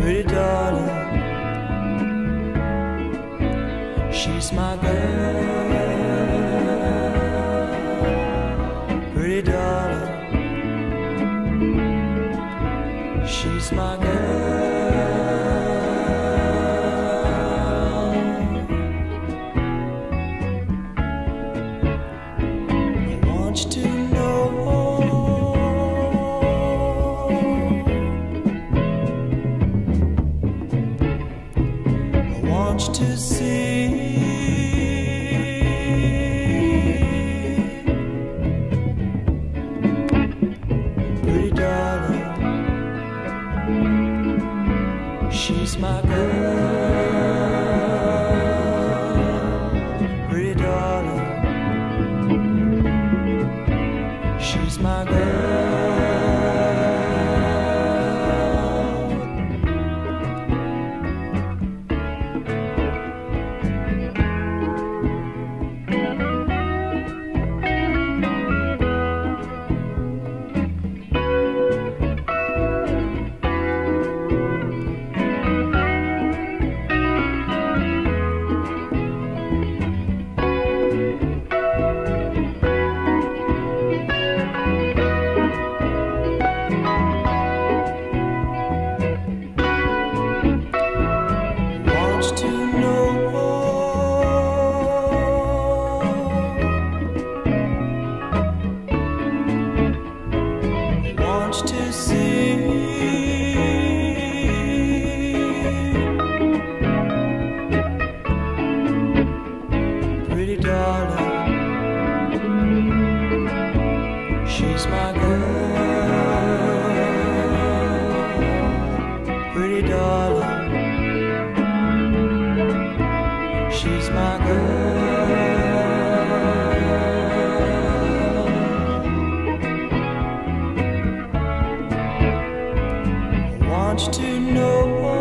pretty darling. She's my girl, pretty darling. She's my girl. I want you to know, I want you to see, pretty darling. She's my girl, pretty darling. She's my girl. To see, pretty darling. She's my girl, pretty darling. She's my girl. I want you to know